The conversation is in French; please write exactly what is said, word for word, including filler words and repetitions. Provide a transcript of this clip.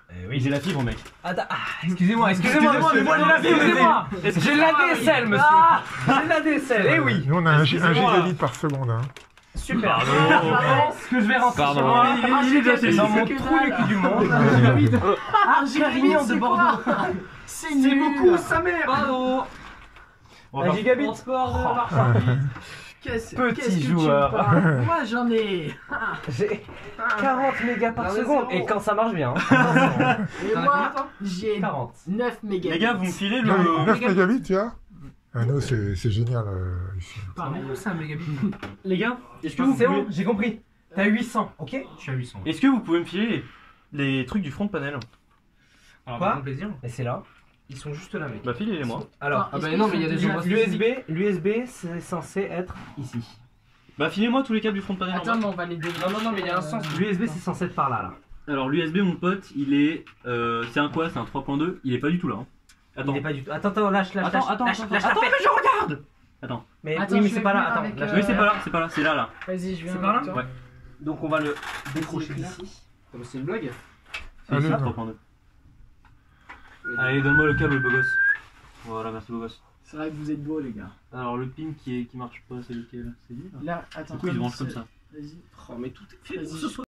Eh oui, j'ai la fibre, mec. Attends, ah, excusez-moi, excusez-moi, mais moi j'ai la fibre, excusez-moi. J'ai la D S L, monsieur. J'ai la D S L, eh oui. Nous on a un, gi- un gigabit par seconde. Hein. Super. Ce que je vais rentrer chez moi, Il est déjà chez dans lui. mon trou du cul du monde. Ah, Carignan de Bordeaux. C'est beaucoup, sa mère. Pardon. Un gigabit. Transport de marchandises. Qu'est-ce Petit qu'est-ce que tu joueur. me parles? Moi j'en ai. J'ai quarante mégas par Non, mais seconde. c'est Et bon. quand ça marche bien. hein. Et moi j'ai quarante. neuf mégabits. Les gars, vous me filez neuf le. mégabits, tu vois. Ah non, c'est c'est génial euh, ici. Pardon, c'est un mégabit. Les gars, est-ce que vous C'est pouvez. bon, j'ai compris. T'as huit cents, ok? Je suis à huit cents. Est-ce que vous pouvez me filer les, les trucs du front panel? Alors, Quoi avec grand plaisir. Et c'est là. Ils sont juste là, mec. Bah, filez-les-moi. Alors, Ah bah non, mais il y a des gens- l'U S B, l'U S B c'est censé être ici. Bah, filez-moi tous les câbles du front panel. en Attends, bas. mais on va les développer. Non, non, non, mais il y a un sens. L'U S B c'est censé être par là, là. Alors, l'U S B, mon pote, il est. Euh, c'est un quoi? C'est un trois point deux. Il est pas du tout là. hein. Attends. Il est pas du tout. Attends, attends, lâche, lâche, Attends, lâche, attends, lâche, attends, lâche, attends, la mais paix. je regarde. Attends. Mais Attends, oui, mais je c'est vais pas là. venir Attends, avec, lâche. euh, Oui, c'est pas là, c'est pas là, c'est là, là. Vas-y, je viens. C'est par là avec toi. Ouais. Donc on va le décrocher d'ici. C'est une blague. C'est Allez, ici, non. trois point deux. Allez, donne-moi le câble, beau gosse. Voilà, merci, beau gosse. C'est vrai que vous êtes beaux, les gars. Alors, le pin qui, est, qui marche pas, c'est lequel? C'est lui là. Là, attends. Du coup, il se comme branche comme c'est- ça. Vas-y. Oh, mais tout est fait pour Vas-y. ce soir.